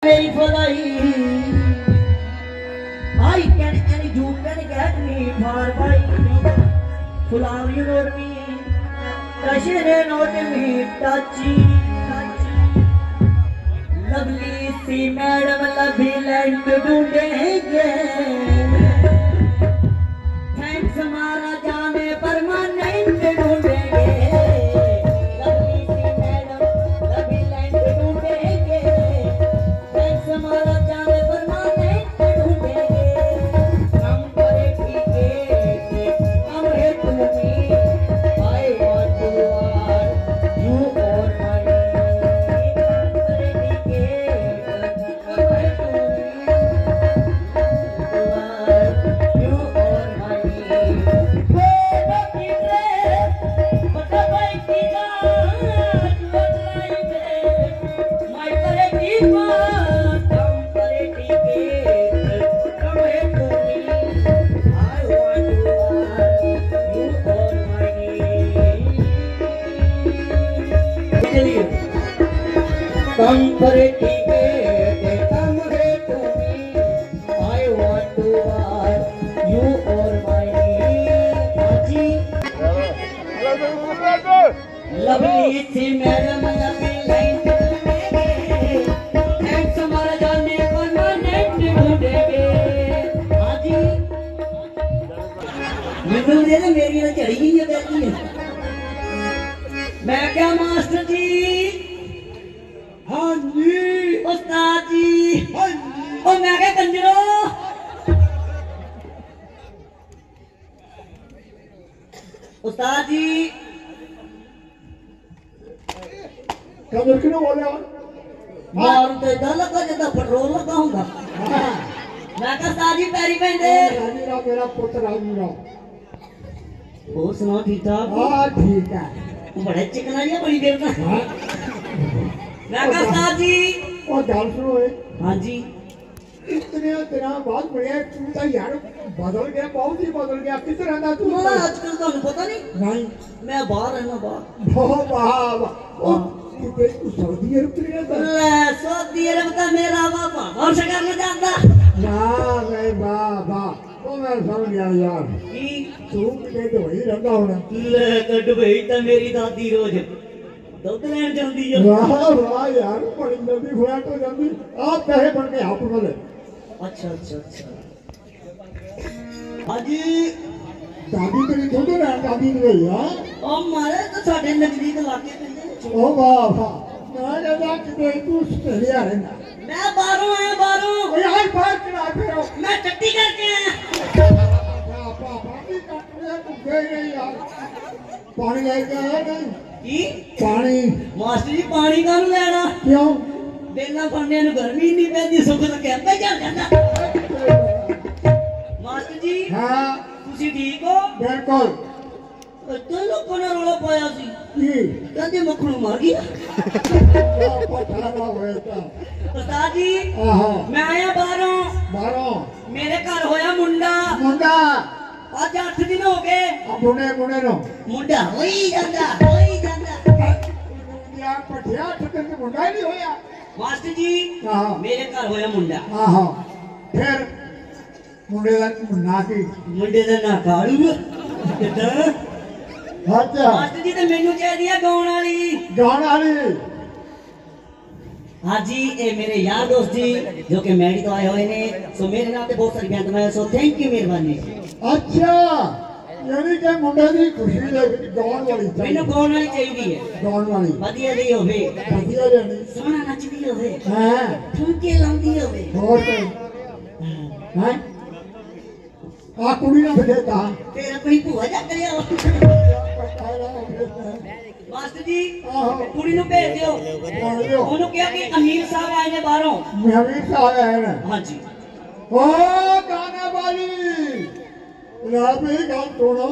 मेरी फलाई I can any you can get me far by Flower you know me Touch it not me touchy Lovely सी madam लवी लैंड ढूंढेंगे thanks हमारा जाने परमानेंट ढूंढेंगे लवली सी मैडम लवी लैंड ढूंढेंगे थैंक्स हमारा जाने परमानेंट ढूंढेंगे हम करे ठीके हम है तुम्हें I want to are you or my Come for it, come here to me. I want to are you or my Haji. Lovely सी मैडम लवी लाइन थैंक्स हमारा जाने परमानेंट ढूंढेंगे हाजी मैनू दे मेरी ना चढ़ी गई है कहती है मैं क्या मास्टर जी हाँ जी उस्ताद जी हाँ जी ओ मैं क्या कंजरो उस्ताद जी कमर क्यों बोले मारू तो इधर लगा जिदा पेट्रोल लगा होगा मैं क्या उस्ताद जी पैरी पहनते राजीराव मेरा पुत्र राजीराव और सुनाओ ठीक ठाक हाँ ठीक है बड़े चिकना जी बड़ी देर का मैं क्या उस्ताद जी और गाल सुनो हाँ जी इतने दिनों बाद बढ़िया तू तो यार बदल गया बहुत ही बदल गया किधर रहना तू आजकल तो पता नहीं नहीं मैं बाहर रहना बाहर बहुत बाहर तू सऊदी अरब चले गया ले सऊदी अरब का मेरा बाबा और से करना चाहता ना नहीं बाबा तो मैं समझ गया यार की तू के तो वही रहता होना ले कट भाई तो मेरी दादी रोज दूध लेन जाती है वाह वाह यार बड़ी जल्दी फ्लैट हो जाती आप पैसे बन के आप बोले अच्छा अच्छा अच्छा हाजी दादी तेरी थोड़ी ना दादी नहीं यार ओ मारे तो साडे नजदीक इलाके पे ओ वाह वाह मैं जब कि तू ऑस्ट्रेलिया रहना मैं बाहरों आया बाहरों ओ यार बाहर चला फिरो मैं टट्टी करके आया पापा पानी काटने को गए नहीं यार पानी लेके आया नहीं की पानी मास्टर जी पानी काहनू लेना क्यों बेला फड़ने नु गर्मी नहीं पैंदी सुख तो कैंपे चल जांदा मास्टर जी हां तुसी ठीक हो बिल्कुल तो लोगों ने रोला पाया सी की कहते मखणू मर गया पता ना होता उस्ताद जी आहा मैं आया बाहरों मेरे घर होया मुंडा मुंडा आज 8 दिन हो गए मुंडे मुंडे नो मुंडा होई जांदा यार पठिया ठकन के मुंडा नहीं होया मास्टर जी हां मेरे घर होया मुंडा आहा फिर मुंडे दा ना की मुंडे दा ना कालू किदा अच्छा मास्टर जी ते मेनू चाहिदी है गाउन वाली हाँ जी ये मेरे यार दोस्त जी जो कि मैडी तो आए हुए ने सो मेरे नाम पे बहुत सारी बैंड में सो थैंक यू मेहरबानी अच्छा यानी कि मुंडे दी खुशी दे गाउन वाली मेनू गाउन वाली चाहिए है गाउन वाली बढ़िया दी होवे बढ़िया जानी सोना नचदी होवे हां ठुमके लांदी होवे और हैं आ कुड़ी ना भेजे कहां तेरा कोई भूआ जा करया मास्टर जी कुड़ी नु भेज दियो ओनु क्या कि अमीर साहब आए ने बाहरों अमीर साहब आए ने हां जी ओ गाना वाली ना भी गाल सुनो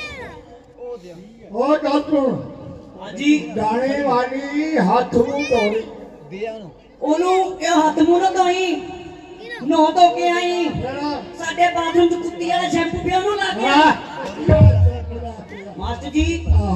ओ गाल सुनो हां जी गाने वाली हाथ मुंह धोई ओनु क्या हाथ मुंह ना धोई नो तो के आई साडे बाथरूम च कुत्ती वाला शैम्पू पिया नु ला के मास्टर जी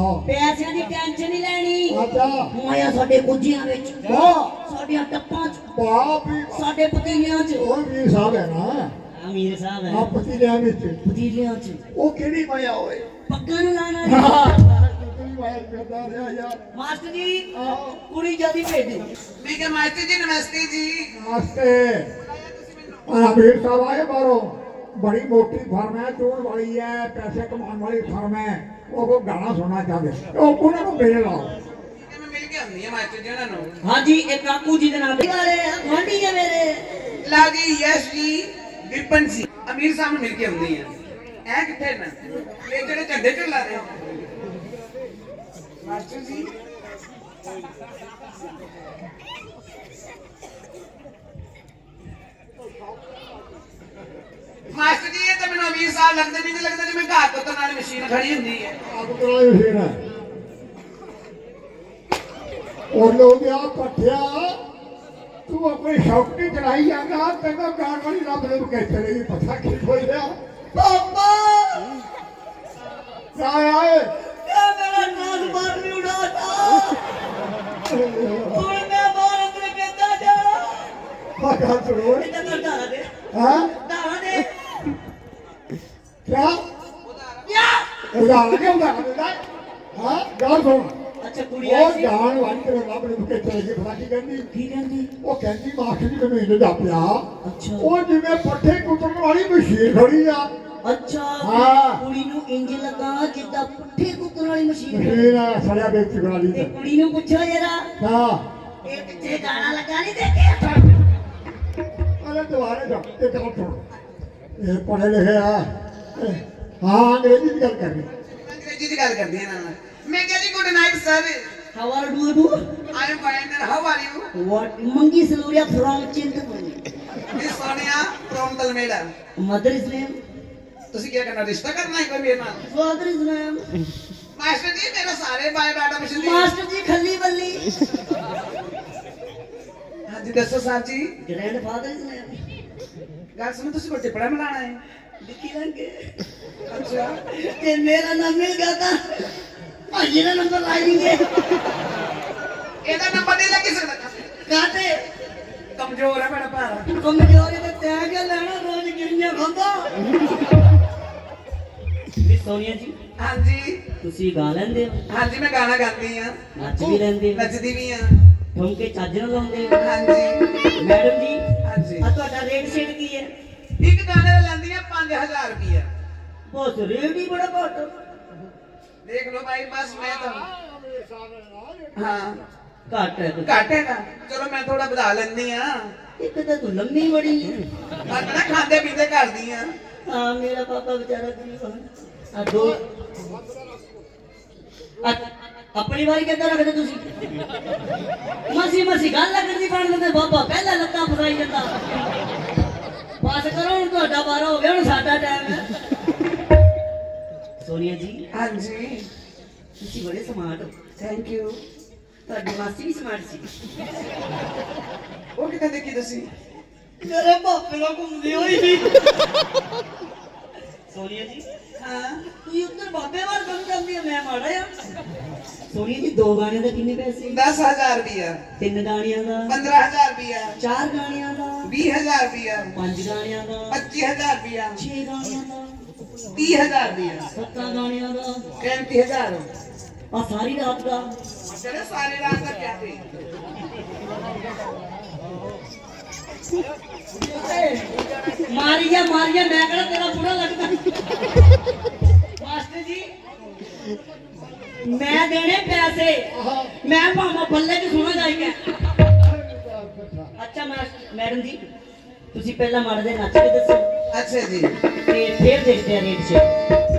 पैसे की टेंशन नहीं लेनी माया साडे कुजियां विच साडे टप्पां च ਬਾਪ ਵੀ ਸਾਡੇ ਪਤੀਲਿਆਂ 'ਚ ਉਹ ਵੀ ਸਾਹਿਬ ਹੈ ਨਾ ਅਮੀਰ ਸਾਹਿਬ ਆ ਹੈ ਪਤੀਲਿਆਂ ਵਿੱਚ ਪਤੀਲਿਆਂ 'ਚ ਉਹ ਕਿਹੜੀ ਮਾਇਆ ਹੋਏ ਪੱਗਾਂ ਨੂੰ ਲਾਣਾ ਕਿਹੜੀ ਮਾਇਆ ਕਰਦਾ ਰਿਹਾ ਯਾਰ ਮਾਸਟਰ ਜੀ ਕੁੜੀ ਜਲਦੀ ਭੇਜ ਦਿਓ मैं क्या मास्टर जी नमस्ते जी ਨਮਸਤੇ ਅਮੀਰ ਸਾਹਿਬ ਆਏ ਬਾਹਰੋਂ ਬੜੀ ਮੋਟੀ ਫਰਮ ਹੈ ਚੋਣ ਵਾਲੀ ਹੈ ਪੈਸੇ ਕਮਾਉਣ ਵਾਲੀ ਫਰਮ ਹੈ ਉਹ ਗਾਣਾ ਸੁਣਨਾ ਚਾਹਦੇ ਉਹ ਉਹਨਾਂ ਨੂੰ ਮਿਲ ਲਾਓ मैं मिल के आनी है मास्टर जी उन्होंने हाँ जी एक काकू जी के नाम वाले गुआंढी है मेरे लागी यश जी विपन जी अमीर साहब ने मिल के आनी है ऐ किथे ना ये जेड़े झंडे चला रहे मास्टर जी मास्टर जी ये तो मैंने अमीर साहब लगते नहीं लगता जिवें घर पुत्तर नाल मशीन खड़ी हुंदी है ਆਪ ਕਰਾਇਓ ਫੇਰ ਉਹ ਲੋਕ ਆ ਪੱਠਿਆ ਤੂੰ ਆਪਣੀ ਸ਼ੌਕਤੀ ਚਲਾਈ ਜਾਂਦਾ ਤੈਨੂੰ ਗਾਣ ਵਾਲੀ ਰੱਬ ਨੇ ਕਹਿ ਚਲੇਗੀ ਪਤਾ ਕੀ ਹੋਈ ਰਿਹਾ पापा ਕਿਆ ਆਏ क्या मेरा ट्रांसफार्मर नहीं उड़ाता और मैं बाहर अपने बेटा जा ਆ ਗੱਲ ਸੁਣੋ इधर कर धारा दे ਹਾਂ धारा दे ਕਿਆ या ਉਦਾਹਰਨ ਕਿਉਂ ਉਦਾਹਰਨ ਹਾਂ ਗੱਲ ਸੁਣ अच्छा कुड़ी ਉਹ आई सी ਜਾਣ ਵਾਲੀ ਤੇਰੇ ਰੱਬ ਨੇ ਕਹਿ ਚਲੇਗੀ ਪਤਾ ਕੀ ਕਹਿੰਦੀ की कहंदी ਉਹ ਕਹਿੰਦੀ ਮਾਸਟਰ ਜੀ ਮੈਨੂੰ ਇਹਨੇ ਦੱਸਿਆ अच्छा ਉਹ ਜਿਵੇਂ ਪੱਠੇ ਕੁੱਟਣ ਵਾਲੀ ਮਸ਼ੀਨ ਖੜੀ ਆ अच्छा हाँ। कुड़ी नु इंज लगा जिद्दां पुट्ठे कुੱਕਣ ਵਾਲੀ ਮਸ਼ੀਨ ਮਸ਼ੀਨ ਆ ਸੜਿਆ ਵੇਚ ਵਾਲੀ ਤੇ ਕੁੜੀ ਨੂੰ ਪੁੱਛੋ ਜਰਾ ਹਾਂ ਇਹ ਪਿੱਛੇ ਗਾਣਾ ਲੱਗਾ ਨਹੀਂ ਦੇਖਿਆ ਅਰੇ ਦੁਆਰੇ ਜਾ ਇਹ ਕੰਮ ਸੁਣ ਇਹ ਪੜ੍ਹੇ ਲਿਖੇ ਆ ਹਾਂ ਅੰਗਰੇਜ਼ੀ ਦੀ ਗੱਲ ਕਰਨੀ अंग्रेजी की गल करदी है ना मैं क्या जी good night sir how are you do I am fine and how are you what Mangi Saluria from Chintpurni Miss Sonia from Talmera mother is name ਤੁਸੀਂ ਕੀ ਕਰਨਾ ਰਿਸ਼ਤਾ ਕਰਨਾ ਹੈ ਕੋਈ ਮੇਰੇ ਨਾਲ father is name master ji ਮੇਰਾ ਸਾਰੇ ਬਾਇਓਡਾਟਾ ਮਸ਼ੀਨ ਦੀ master जी खली बल्ली ਹਾਂਜੀ ਦੱਸੋ Sahib ji grandfather is name ਗੱਲ ਸੁਣੋ ਤੁਸੀਂ ਕੋਈ ਟਿੱਪੜਾ ਮਿਲਾਣਾ ਹੈ दिखी लगे ਅੱਛਾ ते मेरा नाम मिल गया था भाई ना नंबर ला लेंगे ਇਹਦਾ ਨੰਬਰ ਨਹੀਂ ਲੱਗ ਸਕਦਾ काटे ਕਮਜ਼ੋਰ ਹੈ ਮੇਰਾ ਭਾਰਾ कमजोरी ते तै क्या लेना रोज गिरियां खांदा मिस सोनिया जी ਹਾਂਜੀ ਤੁਸੀਂ ਗਾ ਲੈਂਦੇ ਹੋ ਹਾਂਜੀ ਮੈਂ ਗਾਣਾ ਗਾਉਂਦੀ ਆ ਨੱਚ ਵੀ ਲੈਂਦੇ ਹੋ ਨੱਚਦੀ ਵੀ ਆ ਠੁਮਕੇ ਚੱਜ ਨਾਲ ਲਾਉਂਦੇ ਹੋ ਹਾਂਜੀ ਮੈਡਮ ਜੀ ਹਾਂਜੀ ਆ ਤੁਹਾਡਾ ਰੇਟ ਸ਼ੇਟ ਕੀ ਹੈ ਇੱਕ ਗਾਣੇ ਦਾ ਲੈਂਦੀ ਆ 5000 ਰੁਪਇਆ ਬਸ ਰੇਟ ਹੀ ਬੜਾ ਘੱਟ ਦੇਖ ਲਓ ਭਾਈ ਬਸ ਮੈਂ ਤਾਂ ਹਾਂ ਘੱਟ ਹੈ ਘੱਟ ਹੈਗਾ ਚਲੋ ਮੈਂ ਥੋੜਾ ਵਧਾ ਲੈਂਦੀ ਆ ਇੱਕ ਤਾਂ ਤੂੰ ਲੰਮੀ ਬੜੀ ਹੈ ਆਪਣਾ ਖਾਂਦੇ ਪੀਂਦੇ ਕਰਦੀ ਆ ਹਾਂ ਮੇਰਾ ਪਾਪਾ ਵਿਚਾਰਾ ਗਰੀਬ ਹੈ ਆ ਦੋ ਆਪਣੀ ਵਾਰੀ ਕਿੱਦਾਂ ਰੱਖਦੇ ਤੁਸੀਂ ਮਸੀ ਮਸੀ ਗੱਲ ਲੱਗਦੀ ਬਣ ਲੈਂਦੇ ਬਾਬਾ ਪਹਿਲਾਂ ਲੱਤਾਂ ਫਸਾਈ ਜਾਂਦਾ ਬਸ ਕਰੋ ਹੁਣ ਤੁਹਾਡਾ ਵਾਰਾ ਹੋ ਗਿਆ ਹੁਣ ਸਾਡਾ ਟਾਈਮ ਹੈ ਸੋਨੀਆ ਜੀ ਹਾਂਜੀ ਤੁਸੀਂ ਬੜੇ ਸਮਾਰਟ ਹੋ ਥੈਂਕ ਯੂ ਤੁਹਾਡੀ ਮਾਸੀ ਵੀ ਸਮਾਰਟ ਸੀ ਉਹ ਕਿਤੇ ਦੇਖੀ ਤੁਸੀਂ ਮੇਰੇ ਪਾਪੇ ਨਾਲ ਘੁੰਮਦੀ ਹੋਈ ਸੋਨੀਆ ਜੀ ਹਾਂ ਤੁਸੀਂ ਉੱਧਰ ਬਾਬੇ ਵਾਰ ਕੰਮ ਕਰਦੀ ਆ ਮੈਂ ਮਾੜਾ ਆ ਸੋਨੀਆ ਜੀ ਦੋ ਗਾਣਿਆਂ ਦਾ ਕਿੰਨੇ ਪੈਸੇ 10000 ਰੁਪਇਆ ਤਿੰਨ ਗਾਣਿਆਂ ਦਾ 15000 ਰੁਪਇਆ ਚਾਰ ਗਾਣਿਆਂ ਦਾ 20000 ਰੁਪਇਆ ਪੰਜ ਗਾਣਿਆਂ ਦਾ 25000 ਰੁਪਇਆ 6 ਗਾਣਿਆਂ ਦਾ 30000 ਰੁਪਇਆ 7 ਗਾਣਿਆਂ ਦਾ 35000 ਆ ਸਾਰੀ ਰਾਤ ਦਾ ਚਲੇ ਸਾਰੇ ਰਾਤ ਦਾ ਕਿਆ ਤੇ ਮਾਰੀਆ ਮਾਰੀਆ ਮੈਂ ਕਿਹੜਾ ਤੇਰਾ ਬੁਰਾ ਲੱਗਦਾ ਮਾਸਟਰ ਜੀ ਮੈਂ ਦੇਣੇ ਪੈਸੇ ਮੈਂ ਭਾਵੇਂ ਬੱਲੇ ਚ ਸੁਣਾ ਜਾਈਗਾ ਅੱਛਾ ਮੈਡਮ ਜੀ ਤੁਸੀਂ ਪਹਿਲਾਂ ਮਾੜੇ ਦੇ ਨੱਚ ਕੇ ਦੱਸੋ ਅੱਛਾ ਜੀ ਤੇ ਫਿਰ ਦੇਖਦੇ ਆ ਰੇਟ ਚ